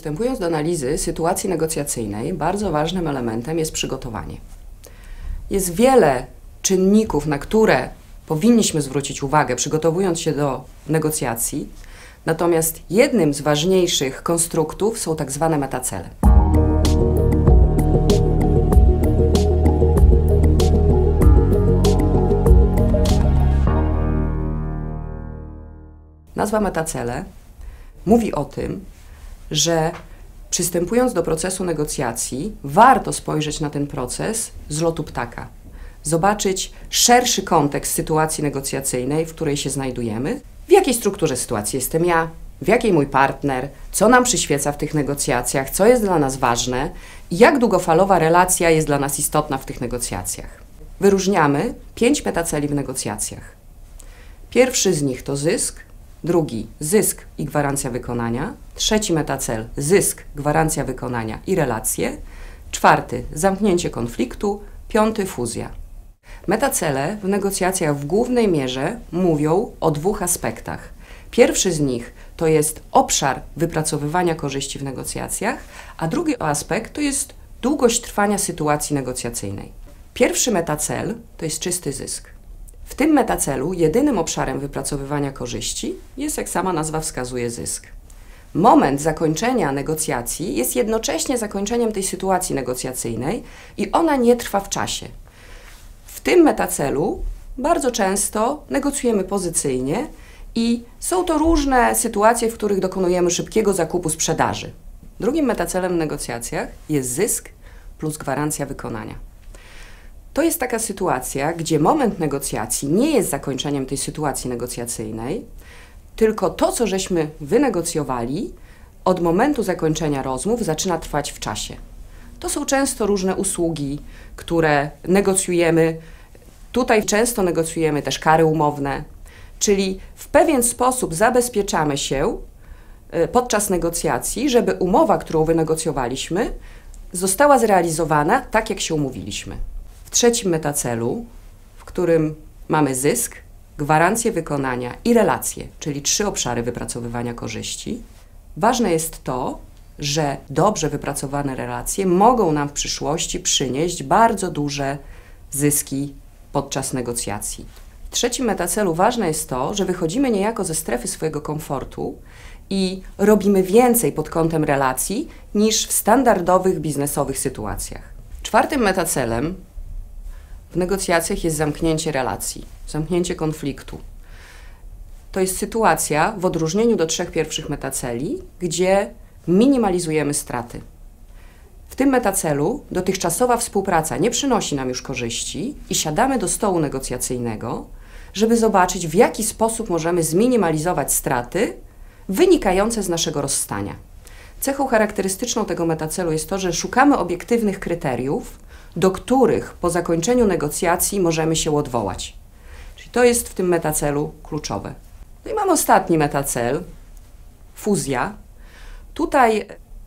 Przystępując do analizy sytuacji negocjacyjnej, bardzo ważnym elementem jest przygotowanie. Jest wiele czynników, na które powinniśmy zwrócić uwagę, przygotowując się do negocjacji, natomiast jednym z ważniejszych konstruktów są tak zwane metacele. Nazwa metacele mówi o tym, że przystępując do procesu negocjacji, warto spojrzeć na ten proces z lotu ptaka. Zobaczyć szerszy kontekst sytuacji negocjacyjnej, w której się znajdujemy, w jakiej strukturze sytuacji jestem ja, w jakiej mój partner, co nam przyświeca w tych negocjacjach, co jest dla nas ważne i jak długofalowa relacja jest dla nas istotna w tych negocjacjach. Wyróżniamy 5 metaceli w negocjacjach. Pierwszy z nich to zysk, drugi zysk i gwarancja wykonania, trzeci metacel zysk, gwarancja wykonania i relacje, czwarty zamknięcie konfliktu, piąty fuzja. Metacele w negocjacjach w głównej mierze mówią o 2 aspektach. Pierwszy z nich to jest obszar wypracowywania korzyści w negocjacjach, a drugi aspekt to jest długość trwania sytuacji negocjacyjnej. Pierwszy metacel to jest czysty zysk. W tym metacelu jedynym obszarem wypracowywania korzyści jest, jak sama nazwa wskazuje, zysk. Moment zakończenia negocjacji jest jednocześnie zakończeniem tej sytuacji negocjacyjnej i ona nie trwa w czasie. W tym metacelu bardzo często negocjujemy pozycyjnie i są to różne sytuacje, w których dokonujemy szybkiego zakupu sprzedaży. Drugim metacelem w negocjacjach jest zysk plus gwarancja wykonania. To jest taka sytuacja, gdzie moment negocjacji nie jest zakończeniem tej sytuacji negocjacyjnej, tylko to, co żeśmy wynegocjowali, od momentu zakończenia rozmów zaczyna trwać w czasie. To są często różne usługi, które negocjujemy. Tutaj często negocjujemy też kary umowne, czyli w pewien sposób zabezpieczamy się podczas negocjacji, żeby umowa, którą wynegocjowaliśmy, została zrealizowana tak, jak się umówiliśmy. W trzecim metacelu, w którym mamy zysk, gwarancję wykonania i relacje, czyli 3 obszary wypracowywania korzyści, ważne jest to, że dobrze wypracowane relacje mogą nam w przyszłości przynieść bardzo duże zyski podczas negocjacji. W trzecim metacelu ważne jest to, że wychodzimy niejako ze strefy swojego komfortu i robimy więcej pod kątem relacji niż w standardowych biznesowych sytuacjach. Czwartym metacelem w negocjacjach jest zamknięcie relacji, zamknięcie konfliktu. To jest sytuacja, w odróżnieniu do 3 pierwszych metaceli, gdzie minimalizujemy straty. W tym metacelu dotychczasowa współpraca nie przynosi nam już korzyści i siadamy do stołu negocjacyjnego, żeby zobaczyć, w jaki sposób możemy zminimalizować straty wynikające z naszego rozstania. Cechą charakterystyczną tego metacelu jest to, że szukamy obiektywnych kryteriów, do których po zakończeniu negocjacji możemy się odwołać. Czyli to jest w tym metacelu kluczowe. No i mamy ostatni metacel, fuzja. Tutaj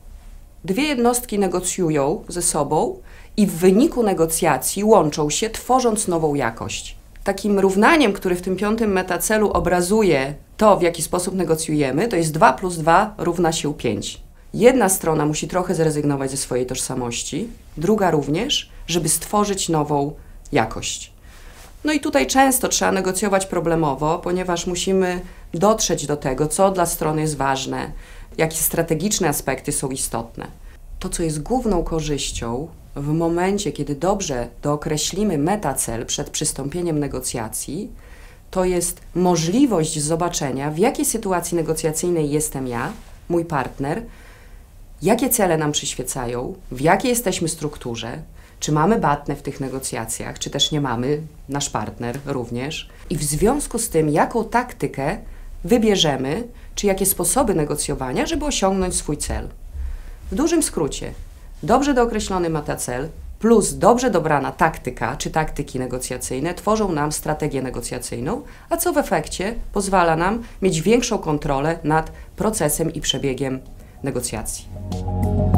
2 jednostki negocjują ze sobą i w wyniku negocjacji łączą się, tworząc nową jakość. Takim równaniem, który w tym 5. metacelu obrazuje to, w jaki sposób negocjujemy, to jest 2 plus 2 równa się 5. Jedna strona musi trochę zrezygnować ze swojej tożsamości, druga również, żeby stworzyć nową jakość. No i tutaj często trzeba negocjować problemowo, ponieważ musimy dotrzeć do tego, co dla strony jest ważne, jakie strategiczne aspekty są istotne. To, co jest główną korzyścią w momencie, kiedy dobrze dookreślimy metacel przed przystąpieniem negocjacji, to jest możliwość zobaczenia, w jakiej sytuacji negocjacyjnej jestem ja, mój partner, jakie cele nam przyświecają, w jakiej jesteśmy strukturze, czy mamy batnę w tych negocjacjach, czy też nie mamy, nasz partner również. I w związku z tym, jaką taktykę wybierzemy, czy jakie sposoby negocjowania, żeby osiągnąć swój cel. W dużym skrócie, dobrze dookreślony metacel plus dobrze dobrana taktyka, czy taktyki negocjacyjne tworzą nam strategię negocjacyjną, a co w efekcie pozwala nam mieć większą kontrolę nad procesem i przebiegiem negocjacji.